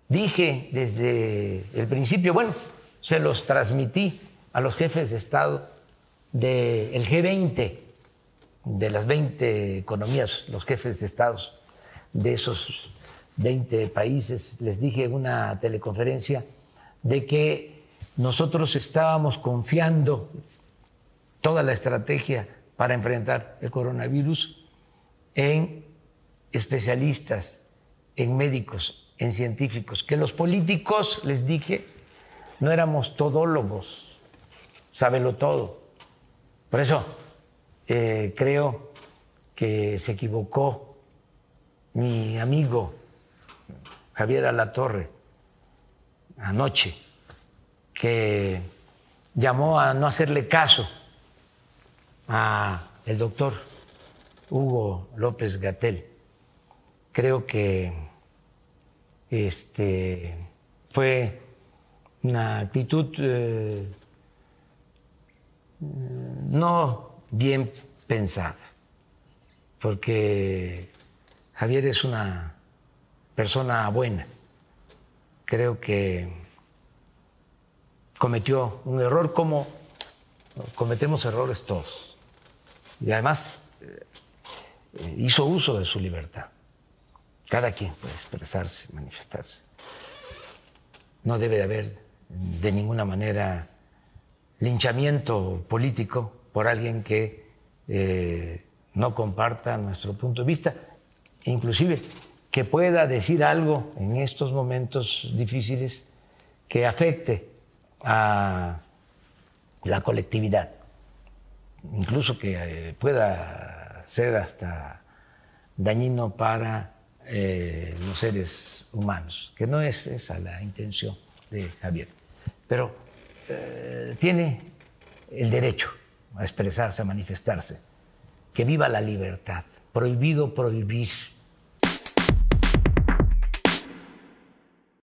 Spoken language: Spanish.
dije desde el principio, bueno, se los transmití a los jefes de Estado del G20, de las 20 economías, los jefes de Estados de esos 20 países, les dije en una teleconferencia de que nosotros estábamos confiando toda la estrategia para enfrentar el coronavirus en especialistas, en médicos, en científicos, que los políticos, les dije, no éramos todólogos, sábelo todo. Por eso creo que se equivocó mi amigo Javier Alatorre anoche, que llamó a no hacerle caso a el doctor Hugo López-Gatell. Creo que fue una actitud no bien pensada, porque Javier es una persona buena. Creo que cometió un error, como cometemos errores todos, y además hizo uso de su libertad. Cada quien puede expresarse, manifestarse. No debe de haber de ninguna manera linchamiento político por alguien que no comparta nuestro punto de vista, inclusive que pueda decir algo en estos momentos difíciles que afecte a la colectividad, incluso que pueda ser hasta dañino para los seres humanos, que no es esa la intención de Javier, pero tiene el derecho a expresarse, a manifestarse. Que viva la libertad. Prohibido prohibir.